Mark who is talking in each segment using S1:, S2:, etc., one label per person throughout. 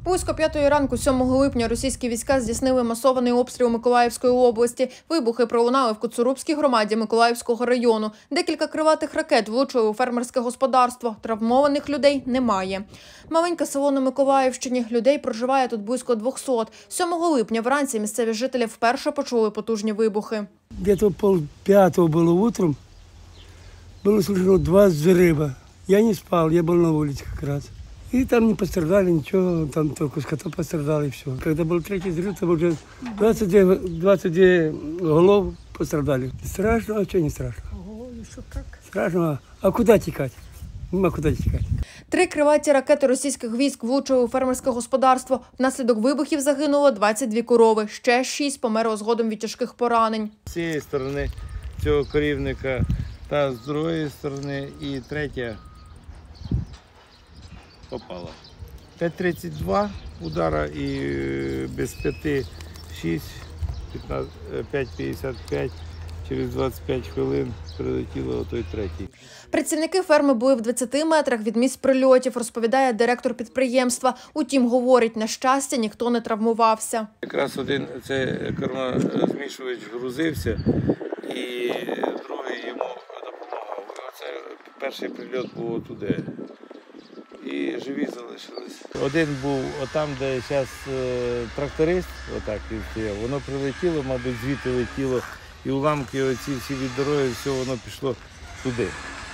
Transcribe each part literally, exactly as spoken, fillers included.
S1: Близько п'ятої ранку сьомого липня російські війська здійснили масований обстріл Миколаївської області. Вибухи пролунали в Коцурубській громаді Миколаївського району. Декілька крилатих ракет влучили у фермерське господарство. Травмованих людей немає. Маленьке село на Миколаївщині. Людей проживає тут близько двохсот. сьомого липня вранці місцеві жителі вперше почули потужні вибухи.
S2: Где-то полпятого было утром. Было слышно два взрыва. Я не спал, я был на улице как раз. И там не пострадали ничего, там только скота пострадало и все. Когда был третий взрыв, там уже двадцать две, двадцать две голов пострадали. Страшно, а что не страшно?
S1: Ого, що так?
S2: Страшно, а куда текать? Нема куди тікати.
S1: Три крилаті ракети російських військ влучили у фермерське господарство. Внаслідок вибухів загинуло двадцять дві корови. Ще шість померло згодом від тяжких поранень.
S3: З цієї сторони цього корівника та з другої сторони і третя попала. п'ять тридцять два удара і без п'яти шість, п'ять п'ятдесят п'ять. Через двадцять п'ять хвилин прилетіло той третій.
S1: Працівники ферми були в двадцяти метрах від місць прильотів, розповідає директор підприємства. Утім, говорить, на щастя, ніхто не травмувався.
S3: Якраз один це кормозмішувач грузився, і другий йому допомагав. Оце перший прильот був туди. І живі залишились. Один був отам, де зараз тракторист, отак він стояв, воно прилетіло, мабуть, звідти летіло. І уламки оці всі від дороги, все воно пішло туди,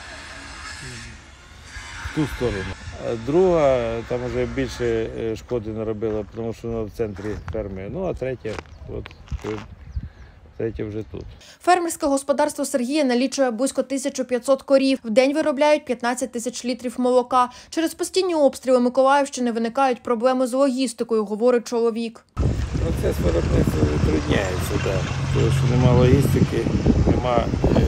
S3: в ту сторону. А друга, там вже більше шкоди наробила, тому що вона в центрі ферми. Ну, а третя, от, третя вже тут.
S1: Фермерське господарство Сергія налічує близько тисячі п'ятсот корів. В день виробляють п'ятнадцять тисяч літрів молока. Через постійні обстріли Миколаївщини виникають проблеми з логістикою, говорить чоловік.
S3: Процес виробництва затрудняється, да. Тому що немає логістики, немає,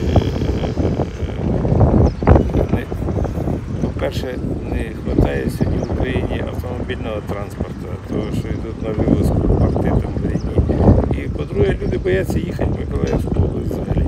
S3: е, по-перше, не вистачає сьогодні в Україні автомобільного транспорту, тому що йдуть на вивозку парти там в рідні. І по-друге, люди бояться їхати в Миколаївську область взагалі.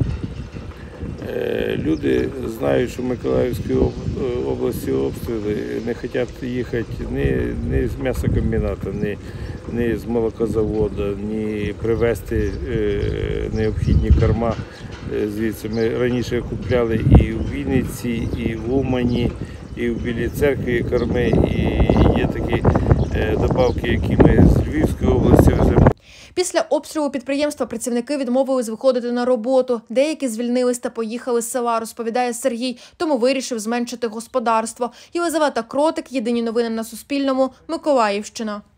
S3: Е, люди знають, що в Миколаївській області обстріли, не хочуть їхати ні, ні з м'ясокомбіната, ні ні з молокозаводу, ні привезти е, необхідні корма звідси. Ми раніше купляли і в Вінниці, і в Умані, і в Білій Церкві корми, і є такі е, добавки, які ми з Львівської області веземо.
S1: Після обстрілу підприємства працівники відмовились виходити на роботу. Деякі звільнились та поїхали з села, розповідає Сергій, тому вирішив зменшити господарство. Єлизавета Кротик, єдині новини на Суспільному, Миколаївщина.